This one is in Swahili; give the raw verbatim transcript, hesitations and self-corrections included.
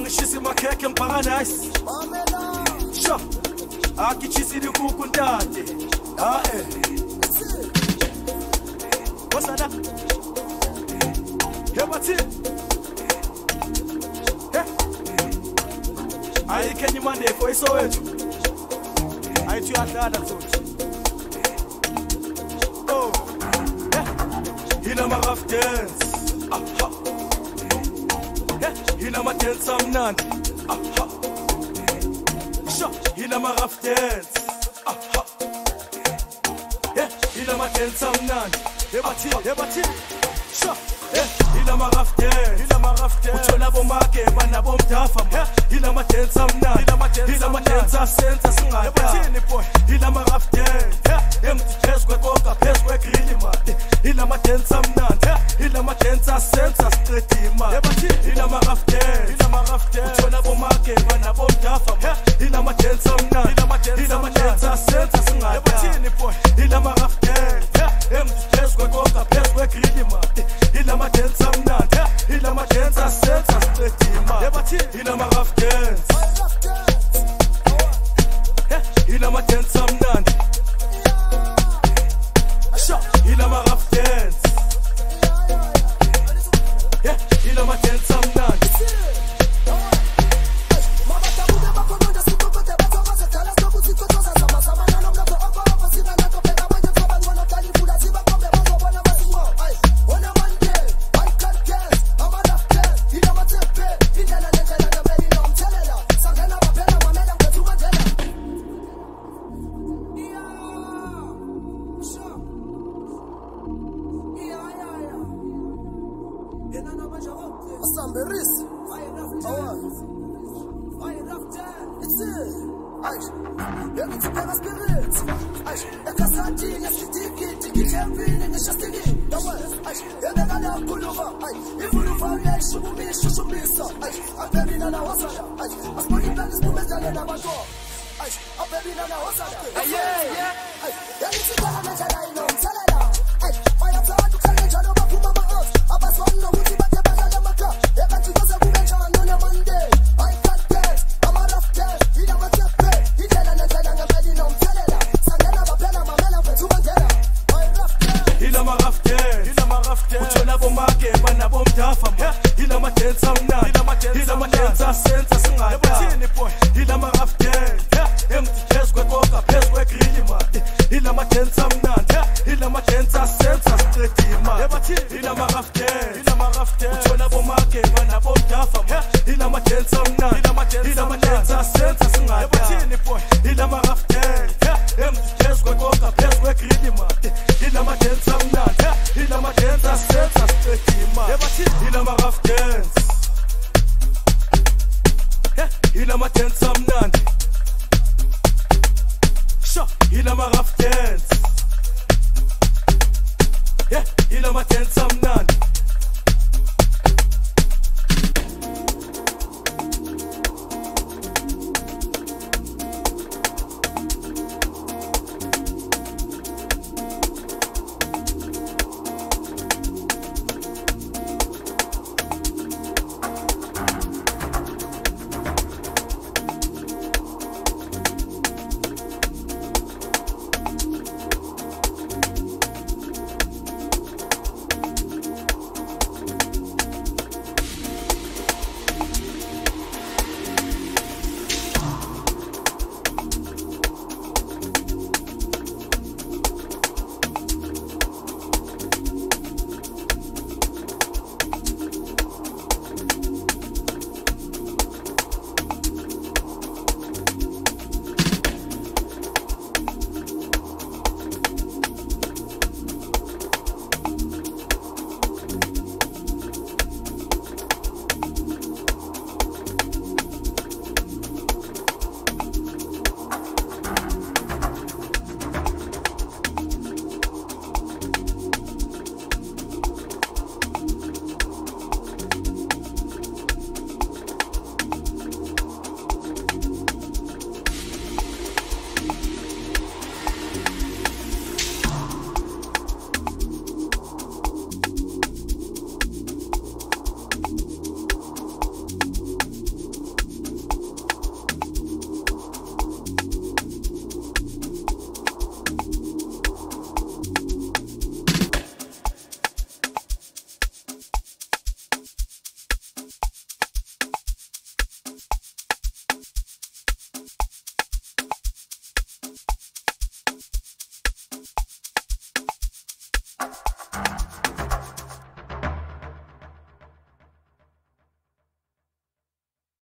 ngishisa makhekhe in paradise. Sure. Akichisi di kuku ndate. Ah eh. What's that? Yeah, what's it? Yeah. I can you Monday for so it. I too at that so. Oh. Yeah. In a rough dance. Aha. Yeah. In a dance some none. Aha. Sure. In a rough dance. Aha. Yeah. In a dance some none. Yeah, but it. Yeah, but it. Sure. Ila marafte, ila marafte. Uchola bomake, bana bomdafa. Ila matenza mna, ila matenza, ila matenza senza singa. Ebatini boy, ila marafte. Empty chest kwe koka, pes kwe grili ma. Ila matenza mna, ila matenza senza straight ma. Ebatini, ila marafte, ila marafte. Uchola bomake, bana bomdafa. Ila matenza mna, ila matenza, ila matenza senza singa. Ebatini boy, ila marafte. Empty chest kwe koka, pes kwe grili ma. Ila matenza mnanda, ila matenza senza stretima. Ila maraf dance, ila matenza mnanda. Ila maraf dance, ila matenza mnanda. Samberis, it's it. Every time I spirit, I can start seeing a sticky, sticky campaign and a sticky. The worst, I never pull over. If you found that she will be, she should be so. I'm very in a house. I was putting down this woman that I never go. I'm very in a house. Yeah, yeah. There is a time I know. I have to tell you, John, about Puma House. I was one of the ila matenza mna, ila matenza senza singa. Ebatini boy, ila marafte. Empty chest kwe koka, pes kwe grili ma. Ila matenza mna, ila matenza senza stretima. Ebatini ila marafte, ila marafte. Uchola bomake, bana bomdafa. Ila matenza mna, ila matenza senza singa. Ebatini boy, ila marafte. Empty chest kwe koka, pes kwe grili ma. Ila matenza mna, ila matenza senza stretima. Ebatini ila marafte. Dance. Yeah, ila matenza mnandi. Sure, ila maraf dance.